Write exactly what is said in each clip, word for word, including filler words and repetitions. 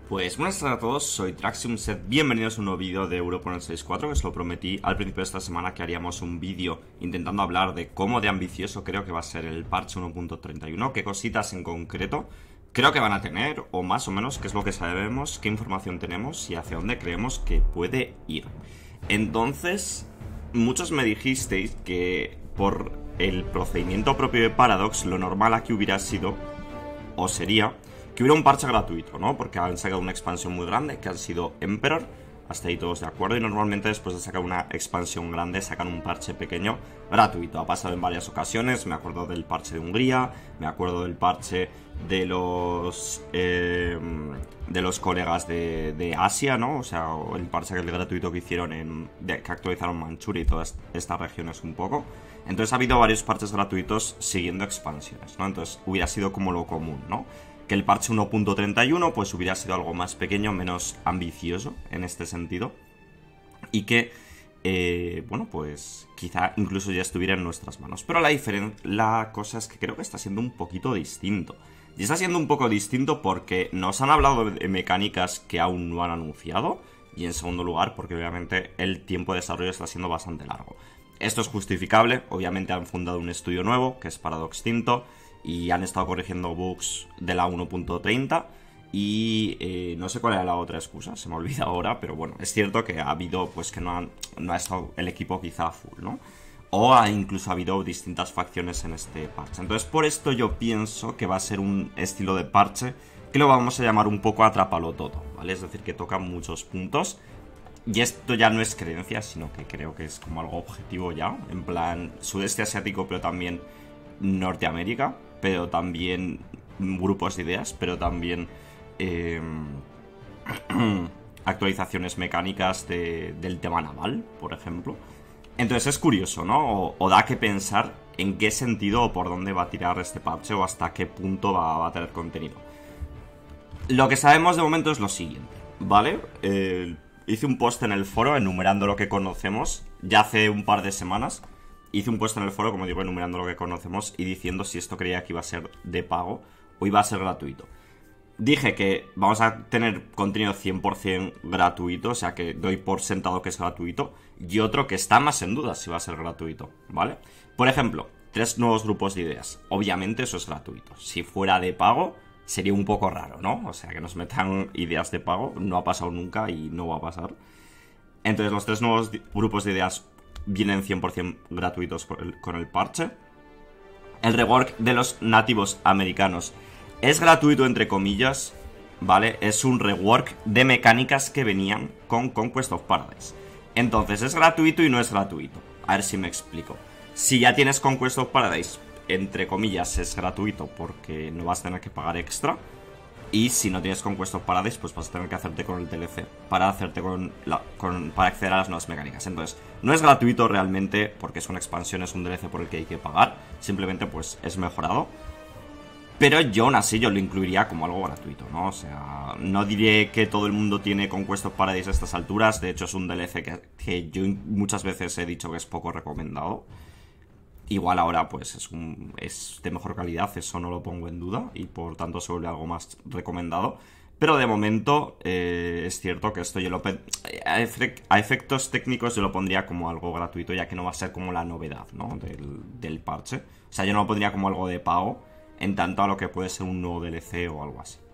Pues buenas tardes a todos, soy Traxiumset, bienvenidos a un nuevo vídeo de Europa en el seis cuatro, que os lo prometí al principio de esta semana que haríamos un vídeo intentando hablar de cómo de ambicioso creo que va a ser el parche uno punto treinta y uno, qué cositas en concreto creo que van a tener, o más o menos qué es lo que sabemos, qué información tenemos y hacia dónde creemos que puede ir. Entonces, muchos me dijisteis que por el procedimiento propio de Paradox, lo normal aquí hubiera sido, o sería, que hubiera un parche gratuito, ¿no? Porque han sacado una expansión muy grande, que han sido Emperor, hasta ahí todos de acuerdo, y normalmente después de sacar una expansión grande sacan un parche pequeño gratuito. Ha pasado en varias ocasiones, me acuerdo del parche de Hungría, me acuerdo del parche de los eh, de los colegas de, de Asia, ¿no? O sea, el parche gratuito que hicieron en, de, que actualizaron Manchuria y todas estas regiones un poco. Entonces ha habido varios parches gratuitos siguiendo expansiones, ¿no? Entonces hubiera sido como lo común, ¿no? Que el parche uno punto treinta y uno pues hubiera sido algo más pequeño, menos ambicioso en este sentido. Y que, eh, bueno, pues quizá incluso ya estuviera en nuestras manos. Pero la diferencia, la cosa es que creo que está siendo un poquito distinto. Y está siendo un poco distinto porque nos han hablado de mecánicas que aún no han anunciado. Y en segundo lugar porque obviamente el tiempo de desarrollo está siendo bastante largo. Esto es justificable, obviamente han fundado un estudio nuevo, que es Paradox Tinto, y han estado corrigiendo bugs de la uno punto treinta y eh, no sé cuál era la otra excusa, se me olvida ahora, pero bueno, es cierto que ha habido, pues que no, han, no ha estado el equipo quizá full, ¿no? O ha incluso habido distintas facciones en este parche. Entonces por esto yo pienso que va a ser un estilo de parche que lo vamos a llamar un poco atrápalo todo, ¿vale? Es decir, que toca muchos puntos. Y esto ya no es creencia, sino que creo que es como algo objetivo ya, en plan sudeste asiático, pero también Norteamérica, pero también grupos de ideas, pero también eh, actualizaciones mecánicas de, del tema naval, por ejemplo. Entonces es curioso, ¿no? O, o da que pensar en qué sentido o por dónde va a tirar este parche o hasta qué punto va, va a tener contenido. Lo que sabemos de momento es lo siguiente, ¿vale? Eh, hice un post en el foro enumerando lo que conocemos ya hace un par de semanas. Hice un post en el foro, como digo, enumerando lo que conocemos y diciendo si esto creía que iba a ser de pago o iba a ser gratuito. Dije que vamos a tener contenido cien por cien gratuito, o sea que doy por sentado que es gratuito, y otro que está más en duda si va a ser gratuito, ¿vale? Por ejemplo, tres nuevos grupos de ideas. Obviamente eso es gratuito. Si fuera de pago, sería un poco raro, ¿no? O sea, que nos metan ideas de pago, no ha pasado nunca y no va a pasar. Entonces, los tres nuevos grupos de ideas vienen cien por cien gratuitos con el parche. El rework de los nativos americanos es gratuito entre comillas, ¿vale? Es un rework de mecánicas que venían con Conquest of Paradise. Entonces es gratuito y no es gratuito. A ver si me explico. Si ya tienes Conquest of Paradise, entre comillas es gratuito porque no vas a tener que pagar extra. Y si no tienes Conquest of Paradise, pues vas a tener que hacerte con el D L C para hacerte con, la, con para acceder a las nuevas mecánicas. Entonces, no es gratuito realmente porque es una expansión, es un D L C por el que hay que pagar. Simplemente pues es mejorado. Pero yo aún así yo lo incluiría como algo gratuito, ¿no? O sea, no diré que todo el mundo tiene Conquest of Paradise a estas alturas. De hecho es un D L C que, que yo muchas veces he dicho que es poco recomendado. Igual ahora pues es, un, es de mejor calidad, eso no lo pongo en duda y por tanto se vuelve algo más recomendado. Pero de momento eh, es cierto que esto yo lo a, efe a efectos técnicos yo lo pondría como algo gratuito, ya que no va a ser como la novedad, ¿no? del, del parche. O sea, yo no lo pondría como algo de pago en tanto a lo que puede ser un nuevo D L C o algo así.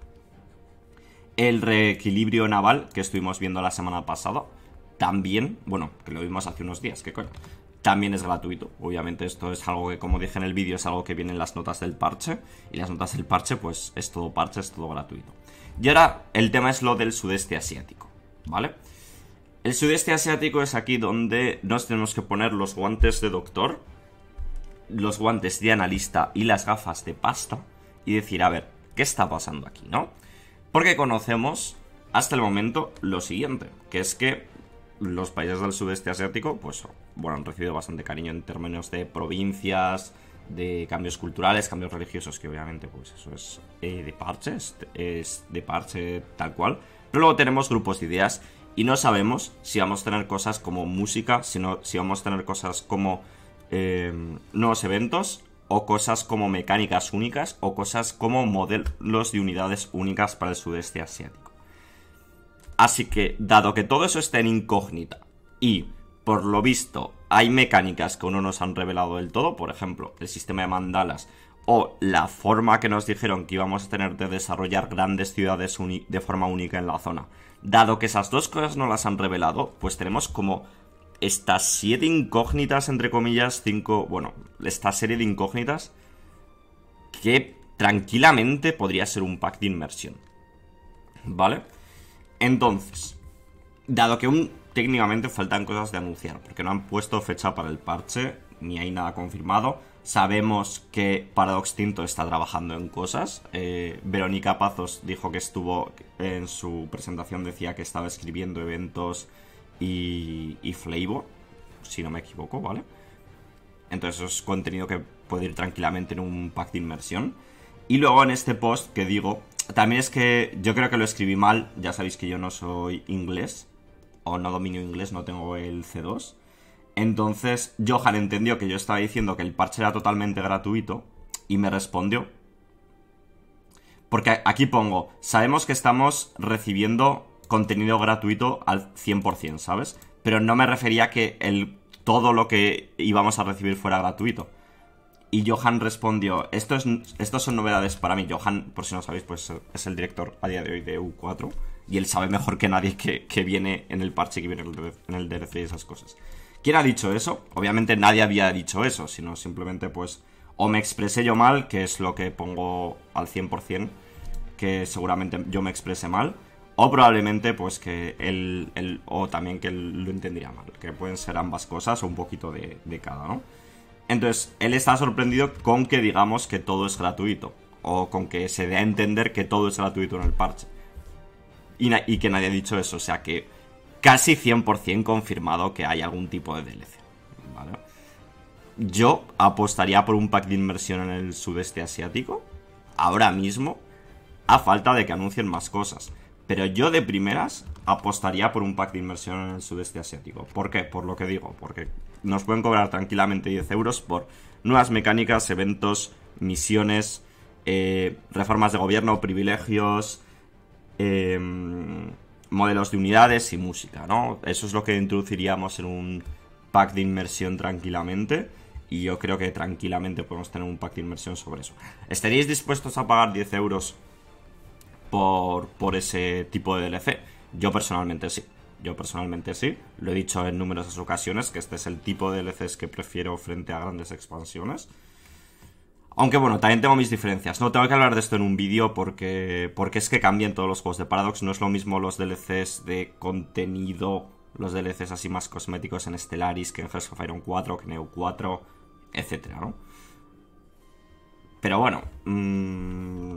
El reequilibrio naval que estuvimos viendo la semana pasada también, bueno, que lo vimos hace unos días, ¿qué coño? También es gratuito. Obviamente esto es algo que, como dije en el vídeo, es algo que viene en las notas del parche. Y las notas del parche, pues es todo parche, es todo gratuito. Y ahora el tema es lo del sudeste asiático, ¿vale? El sudeste asiático es aquí donde nos tenemos que poner los guantes de doctor, los guantes de analista y las gafas de pasta y decir, a ver, ¿qué está pasando aquí, no? Porque conocemos hasta el momento lo siguiente, que es que los países del sudeste asiático, pues, bueno, han recibido bastante cariño en términos de provincias, de cambios culturales, cambios religiosos, que obviamente, pues, eso es eh, de parche, es, es de parche tal cual. Pero luego tenemos grupos de ideas y no sabemos si vamos a tener cosas como música, sino si vamos a tener cosas como eh, nuevos eventos, o cosas como mecánicas únicas, o cosas como modelos de unidades únicas para el sudeste asiático. Así que, dado que todo eso está en incógnita y, por lo visto, hay mecánicas que aún no nos han revelado del todo, por ejemplo, el sistema de mandalas o la forma que nos dijeron que íbamos a tener de desarrollar grandes ciudades de forma única en la zona. Dado que esas dos cosas no las han revelado, pues tenemos como estas siete incógnitas, entre comillas, cinco... Bueno, esta serie de incógnitas que tranquilamente podría ser un pack de inmersión, ¿vale? Entonces, dado que aún técnicamente faltan cosas de anunciar, porque no han puesto fecha para el parche, ni hay nada confirmado. Sabemos que Paradox Tinto está trabajando en cosas. Eh, Verónica Pazos dijo que estuvo, en su presentación decía que estaba escribiendo eventos y, y Flavor, si no me equivoco, ¿vale? Entonces eso es contenido que puede ir tranquilamente en un pack de inmersión. Y luego en este post que digo, también es que yo creo que lo escribí mal. Ya sabéis que yo no soy inglés, o no dominio inglés, no tengo el C dos. Entonces Johan entendió que yo estaba diciendo que el parche era totalmente gratuito y me respondió. Porque aquí pongo, sabemos que estamos recibiendo contenido gratuito al cien por cien, ¿sabes? Pero no me refería a que el, todo lo que íbamos a recibir fuera gratuito. Y Johan respondió, Esto es, estos son novedades para mí. Johan, por si no sabéis, pues es el director a día de hoy de E U cuatro. Y él sabe mejor que nadie que, que viene en el parche, que viene en el D L C y esas cosas. ¿Quién ha dicho eso? Obviamente nadie había dicho eso, sino simplemente pues o me expresé yo mal, que es lo que pongo al cien por cien, que seguramente yo me expresé mal, o probablemente pues que él, él o también que él lo entendería mal, que pueden ser ambas cosas o un poquito de, de cada, ¿no? Entonces, él está sorprendido con que digamos que todo es gratuito, o con que se dé a entender que todo es gratuito en el parche, y, y que nadie ha dicho eso, o sea que casi cien por cien confirmado que hay algún tipo de D L C, ¿vale? Yo apostaría por un pack de inmersión en el sudeste asiático ahora mismo, a falta de que anuncien más cosas. Pero yo de primeras apostaría por un pack de inmersión en el sudeste asiático. ¿Por qué? Por lo que digo, porque nos pueden cobrar tranquilamente diez euros por nuevas mecánicas, eventos, misiones, eh, reformas de gobierno, privilegios, eh... modelos de unidades y música, ¿no? Eso es lo que introduciríamos en un pack de inmersión tranquilamente. Y yo creo que tranquilamente podemos tener un pack de inmersión sobre eso. ¿Estaríais dispuestos a pagar diez euros por, por ese tipo de D L C? Yo personalmente sí. Yo personalmente sí. Lo he dicho en numerosas ocasiones, que este es el tipo de D L Cs que prefiero frente a grandes expansiones. Aunque bueno, también tengo mis diferencias. No tengo que hablar de esto en un vídeo porque, porque es que cambian todos los juegos de Paradox. No es lo mismo los D L Cs de contenido, los D L Cs así más cosméticos en Stellaris, que en Hearts of Iron cuatro, que en E U cuatro, etcétera, ¿no? Pero bueno, mmm,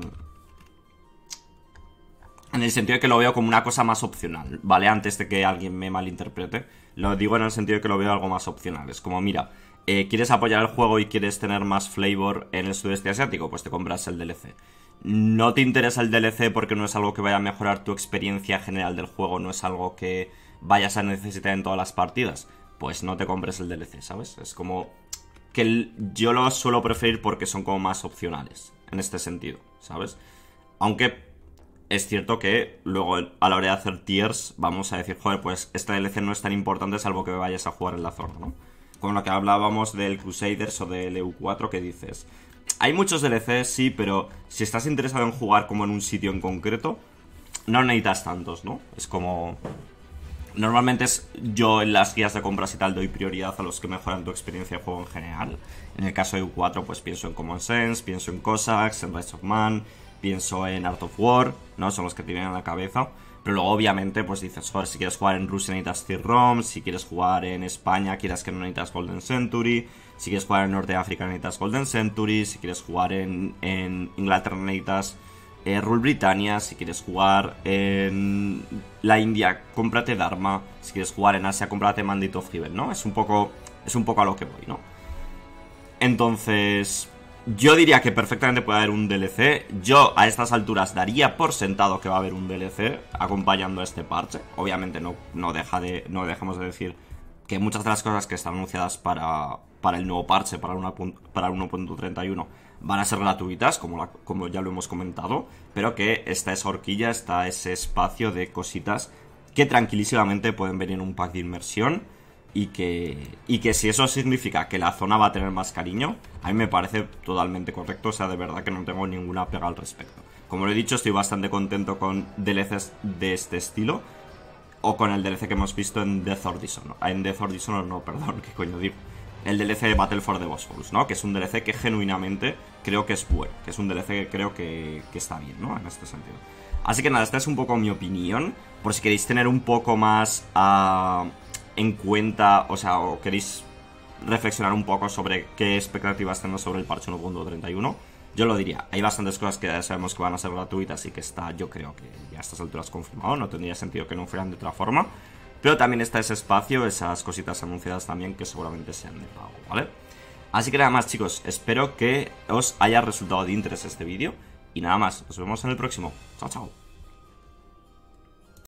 en el sentido de que lo veo como una cosa más opcional, ¿vale? Antes de que alguien me malinterprete, lo digo en el sentido de que lo veo algo más opcional. Es como, mira, Eh, ¿quieres apoyar el juego y quieres tener más flavor en el sudeste asiático? Pues te compras el D L C. ¿No te interesa el D L C porque no es algo que vaya a mejorar tu experiencia general del juego? ¿No es algo que vayas a necesitar en todas las partidas? Pues no te compres el D L C, ¿sabes? Es como que el, yo lo suelo preferir porque son como más opcionales en este sentido, ¿sabes? Aunque es cierto que luego a la hora de hacer tiers vamos a decir, joder, pues este D L C no es tan importante salvo que vayas a jugar en la zona, ¿no? Con lo que hablábamos del Crusaders o del E U cuatro, que dices, hay muchos D L Cs, sí, pero si estás interesado en jugar como en un sitio en concreto, no necesitas tantos, ¿no? Es como... Normalmente es yo en las guías de compras y tal doy prioridad a los que mejoran tu experiencia de juego en general. En el caso de E U cuatro pues pienso en Common Sense, pienso en Cossacks, en Rise of Man, pienso en Art of War, ¿no? Son los que te vienen a la cabeza. Pero luego obviamente pues dices, joder, si quieres jugar en Rusia necesitas C I R-ROM, si quieres jugar en España quieras que no necesitas Golden Century, si quieres jugar en Norte de África necesitas Golden Century, si quieres jugar en, en Inglaterra necesitas eh, Rule Britannia, si quieres jugar en la India cómprate Dharma, si quieres jugar en Asia cómprate Mandate of Heaven, ¿no? Es un poco, es un poco a lo que voy, ¿no? Entonces... yo diría que perfectamente puede haber un D L C. Yo a estas alturas daría por sentado que va a haber un D L C acompañando a este parche. Obviamente no, no, deja de, no dejamos de decir que muchas de las cosas que están anunciadas para, para el nuevo parche, para, una, para el uno punto treinta y uno, van a ser gratuitas, como, la, como ya lo hemos comentado, pero que está esa horquilla, está ese espacio de cositas que tranquilísimamente pueden venir en un pack de inmersión y que, y que si eso significa que la zona va a tener más cariño, a mí me parece totalmente correcto, o sea, de verdad que no tengo ninguna pega al respecto. Como lo he dicho, estoy bastante contento con D L Cs de este estilo, o con el D L C que hemos visto en Death or Dishonor. En Death or Dishonor no, perdón, qué coño digo. El D L C de Battle for the Boss Falls, ¿no? Que es un D L C que genuinamente creo que es bueno, que es un D L C que creo que, que está bien, ¿no? En este sentido. Así que nada, esta es un poco mi opinión, por si queréis tener un poco más uh, en cuenta, o sea, o queréis reflexionar un poco sobre qué expectativas tenemos sobre el parche uno punto treinta y uno. Yo lo diría, hay bastantes cosas que ya sabemos que van a ser gratuitas y que está, yo creo que ya a estas alturas confirmado, no tendría sentido que no fueran de otra forma. Pero también está ese espacio, esas cositas anunciadas también que seguramente sean de pago, ¿vale? Así que nada más, chicos, espero que os haya resultado de interés este vídeo. Y nada más, nos vemos en el próximo. Chao, chao.